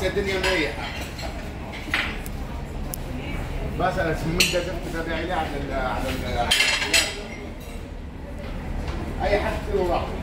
خلاص يا الدنيا مريحه. بس انا اسمه ده زفت تبعي لي على اي حد فيه راح.